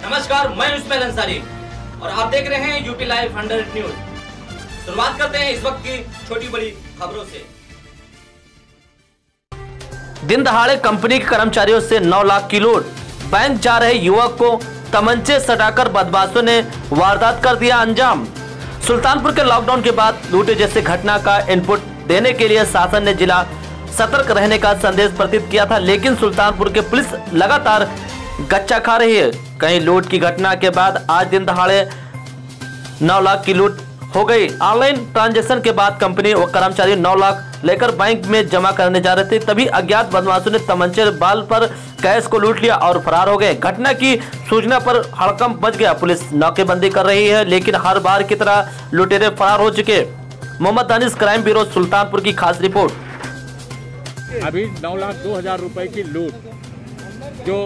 नमस्कार, मैं उस्मान अंसारी और आप देख रहे हैं यूपी लाइव 100 न्यूज। शुरुआत करते हैं इस वक्त की छोटी बड़ी खबरों से। दिन दहाड़े कंपनी के कर्मचारियों से 9 लाख की लूट। बैंक जा रहे युवक को तमंचे सटाकर बदमाशों ने वारदात कर दिया अंजाम। सुल्तानपुर के लॉकडाउन के बाद लूटे जैसे घटना का इनपुट देने के लिए शासन ने जिला सतर्क रहने का संदेश प्रतीत किया था, लेकिन सुल्तानपुर के पुलिस लगातार गच्चा खा रही है। कहीं लूट की घटना के बाद आज दिन दहाड़े 9 लाख की लूट हो गई। ऑनलाइन ट्रांजैक्शन के बाद कंपनी और कर्मचारी 9 लाख लेकर बैंक में जमा करने जा रहे थे, तभी अज्ञात बदमाशों ने तमंचे बाल पर कैश को लूट लिया और फरार हो गए। घटना की सूचना पर हड़कंप मच गया। पुलिस नाकेबंदी कर रही है, लेकिन हर बार की तरह लुटेरे फरार हो चुके। मोहम्मद दानिश, क्राइम ब्यूरो, सुल्तानपुर की खास रिपोर्ट। अभी 9,02,000 रुपए की लूट जो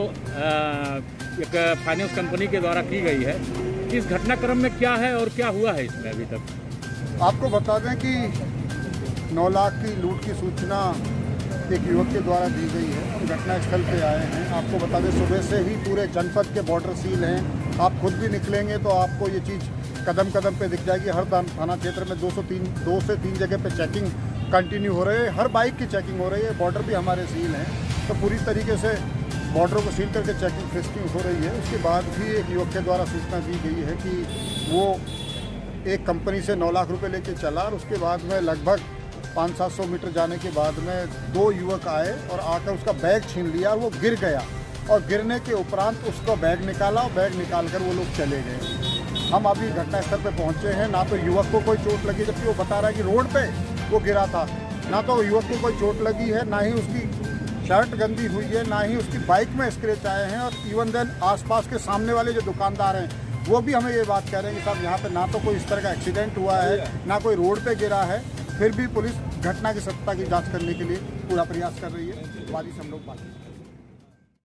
एक फाइनेंस कंपनी के द्वारा की गई है, इस घटनाक्रम में क्या है और क्या हुआ है इसमें अभी तक? आपको बता दें कि 9 लाख की लूट की सूचना एक युवक के द्वारा दी गई है। हम घटनास्थल पे आए हैं। आपको बता दें, सुबह से ही पूरे जनपद के बॉर्डर सील हैं। आप खुद भी निकलेंगे तो आपको ये चीज़ कदम कदम पे दिख जाएगी। हर थाना क्षेत्र में 2 से 3 जगह पे चेकिंग कंटिन्यू हो रही है। हर बाइक की चेकिंग हो रही है। बॉर्डर भी हमारे सील हैं, तो पूरी तरीके से बॉर्डर को सील करके चेकिंग फ्रिस्किंग हो रही है। उसके बाद भी एक युवक के द्वारा सूचना दी गई है कि वो एक कंपनी से 9 लाख रुपए लेके चला और उसके बाद में लगभग 500-700 मीटर जाने के बाद में 2 युवक आए और आकर उसका बैग छीन लिया और वो गिर गया। और गिरने के उपरांत उसका बैग निकाला और बैग निकाल कर वो लोग चले गए। हम अभी घटनास्थल पर पहुँचे हैं। ना तो युवक को कोई चोट लगी, जबकि वो बता रहा है कि रोड पर वो गिरा था। ना तो युवक को कोई चोट लगी है, ना ही उसकी शर्ट गंदी हुई है, ना ही उसकी बाइक में स्क्रैच आए हैं। और इवन देन आसपास के सामने वाले जो दुकानदार हैं वो भी हमें ये बात कह रहे हैं कि साहब यहाँ पे ना तो कोई इस तरह का एक्सीडेंट हुआ है, ना कोई रोड पे गिरा है। फिर भी पुलिस घटना की सत्यता की जांच करने के लिए पूरा प्रयास कर रही है। वादी से हम लोग बात